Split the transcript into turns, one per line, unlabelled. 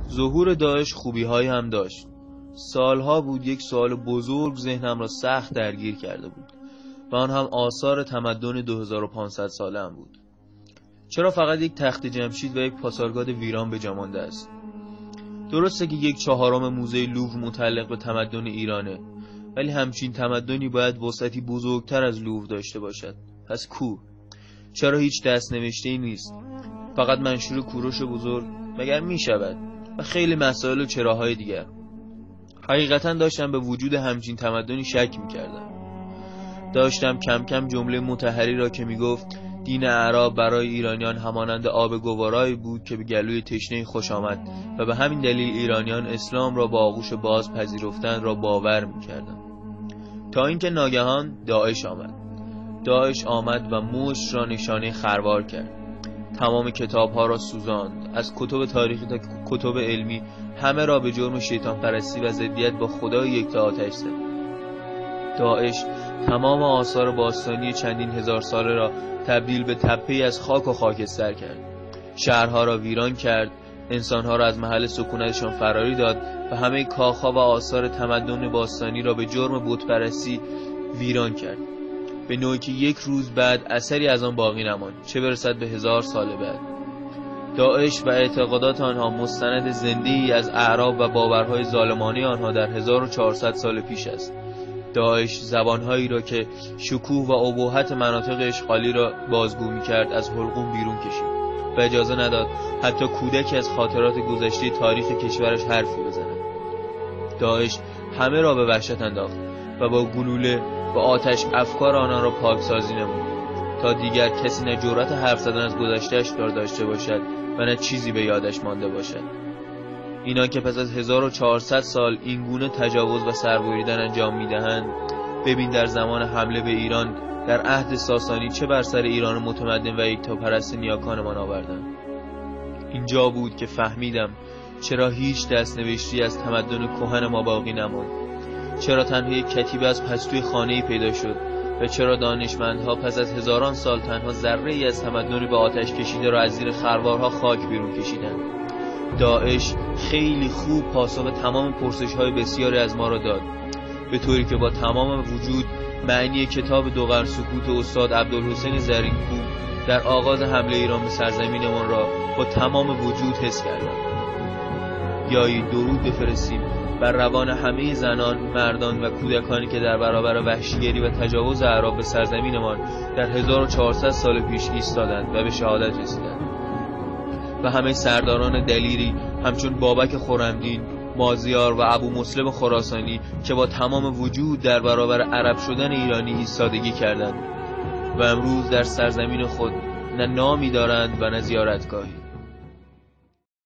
ظهور داعش خوبی‌هایی هم داشت. سالها بود یک سوال بزرگ ذهنم را سخت درگیر کرده بود و آن هم آثار تمدن 2500 ساله هم بود. چرا فقط یک تخت جمشید و یک پاسارگاد ویران به جا مانده است؟ درسته که 1/4 موزه لوور متعلق به تمدن ایرانه، ولی همچین تمدنی باید وسعتی بزرگتر از لوور داشته باشد. پس کو؟ چرا هیچ دست نوشته‌ای نیست؟ فقط منشور کوروش بزرگ مگر می شود؟ و خیلی مسائل و چراهای دیگر. حقیقتا داشتم به وجود همچین تمدنی شک می کردم. داشتم کم کم جمله مطهری را که می گفت دین اعراب برای ایرانیان همانند آب گوارایی بود که به گلوی تشنه خوش آمد و به همین دلیل ایرانیان اسلام را با آغوش باز پذیرفتند را باور می کردم. تا اینکه ناگهان داعش آمد و مشت را نشانه خروار کرد. تمام کتاب‌ها را سوزاند، از کتب تاریخی تا کتب علمی، همه را به جرم شیطان پرستی و ضدیت با خدای یکتا آتش زد. داعش تمام آثار باستانی چندین هزار ساله را تبدیل به تپه‌ای از خاک و خاکستر کرد. شهرها را ویران کرد، انسانها را از محل سکونتشان فراری داد و همه کاخها و آثار تمدن باستانی را به جرم بت‌پرستی ویران کرد، به نوعی که یک روز بعد اثری از آن باقی نماند، چه برسد به 1000 سال بعد. داعش و اعتقادات آنها مستند زنده‌ای از اعراب و باورهای ظالمانه آنها در 1400 سال پیش است. داعش زبانهایی را که شکوه و ابهت مناطق اشغالی را بازگو می‌کرد از حلقوم بیرون کشید و اجازه نداد حتی کودکی از خاطرات گذشته تاریخ کشورش حرفی بزند. داعش همه را به وحشت انداخت و با گلوله و آتش افکار آنها را پاکسازی نمود تا دیگر کسی نه جرأت حرف زدن از گذشته‌اش داشته باشد و نه چیزی به یادش مانده باشد. اینا که پس از 1400 سال اینگونه تجاوز و سربریدن انجام میدهند، ببین در زمان حمله به ایران در عهد ساسانی چه بر سر ایران متمدن و یکتاپرست نیاکانمان آوردند. اینجا بود که فهمیدم چرا هیچ دست‌نوشتی از تمدن کهن ما باقی نماند، چرا تنها یک کتیبه از پستوی خانه‌ای پیدا شد و چرا دانشمندها پس از هزاران سال تنها ذره‌ای از تمدن به آتش کشیده را از زیر خروارها خاک بیرون کشیدند. داعش خیلی خوب پاسخ تمام پرسش‌های بسیاری از ما را داد، به طوری که با تمام وجود معنی کتاب دو قرن سکوت استاد عبدالحسین زرین‌کوب در آغاز حمله ایران به سرزمینمان را با تمام وجود حس کردم. بیایید درود بفرستیم بر روان همه زنان، مردان و کودکانی که در برابر وحشیگری و تجاوز اعراب به سرزمینمان در 1400 سال پیش ایستادند و به شهادت رسیدند، و همه سرداران دلیری همچون بابک خرمدین، مازیار و ابو مسلم خراسانی که با تمام وجود در برابر عرب شدن ایرانی ایستادگی کردند و امروز در سرزمین خود نه نامی دارند و نه زیارتگاهی.